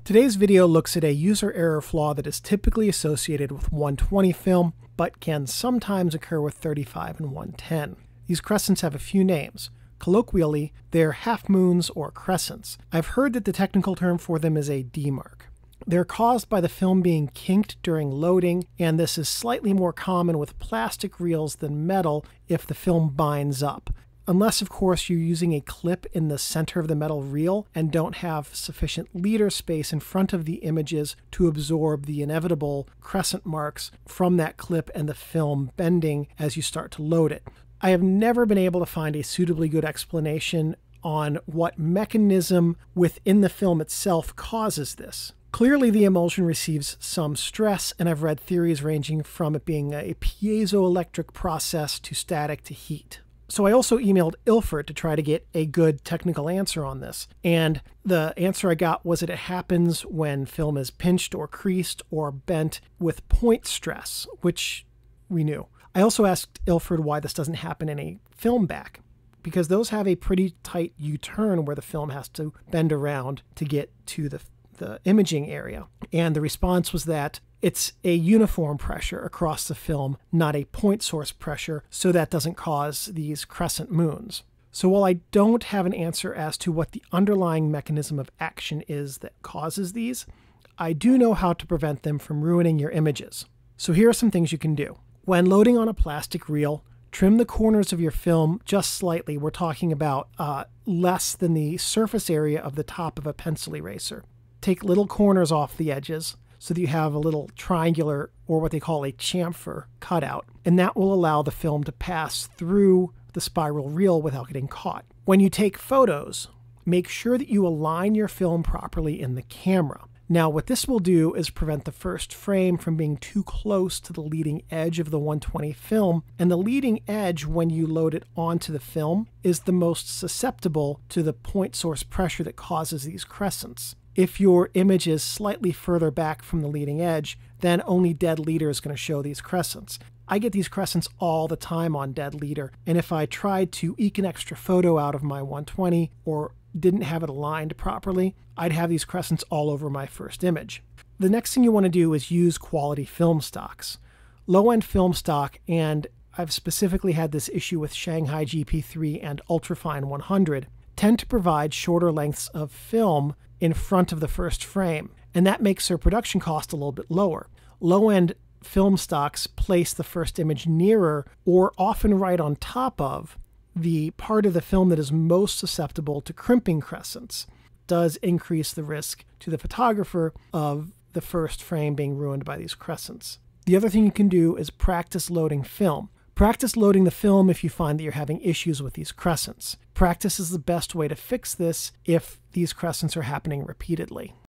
Today's video looks at a user error flaw that is typically associated with 120 film, but can sometimes occur with 35 and 110. These crescents have a few names. Colloquially, they're half moons or crescents. I've heard that the technical term for them is a demarc. They're caused by the film being kinked during loading, and this is slightly more common with plastic reels than metal if the film binds up. Unless, of course, you're using a clip in the center of the metal reel and don't have sufficient leader space in front of the images to absorb the inevitable crescent marks from that clip and the film bending as you start to load it. I have never been able to find a suitably good explanation on what mechanism within the film itself causes this. Clearly, the emulsion receives some stress, and I've read theories ranging from it being a piezoelectric process to static to heat. So I also emailed Ilford to try to get a good technical answer on this. And the answer I got was that it happens when film is pinched or creased or bent with point stress, which we knew. I also asked Ilford why this doesn't happen in a film back, because those have a pretty tight U-turn where the film has to bend around to get to the imaging area. And the response was that it's a uniform pressure across the film, not a point source pressure, so that doesn't cause these crescent moons. So while I don't have an answer as to what the underlying mechanism of action is that causes these, I do know how to prevent them from ruining your images. So here are some things you can do. When loading on a plastic reel, trim the corners of your film just slightly. We're talking about less than the surface area of the top of a pencil eraser. Take little corners off the edges so that you have a little triangular, or what they call a chamfer, cutout, and that will allow the film to pass through the spiral reel without getting caught. When you take photos, make sure that you align your film properly in the camera. Now, what this will do is prevent the first frame from being too close to the leading edge of the 120 film, and the leading edge, when you load it onto the film, is the most susceptible to the point source pressure that causes these crescents. If your image is slightly further back from the leading edge, then only dead leader is going to show these crescents. I get these crescents all the time on dead leader, and if I tried to eke an extra photo out of my 120 or didn't have it aligned properly, I'd have these crescents all over my first image. The next thing you want to do is use quality film stocks. Low-end film stock, and I've specifically had this issue with Shanghai GP3 and Ultrafine 100, tend to provide shorter lengths of film in front of the first frame, and that makes their production cost a little bit lower. Low-end film stocks place the first image nearer, or often right on top of, the part of the film that is most susceptible to crimping crescents. Does increase the risk to the photographer of the first frame being ruined by these crescents. The other thing you can do is practice loading film. Practice loading the film if you find that you're having issues with these crescents. Practice is the best way to fix this if these crescents are happening repeatedly.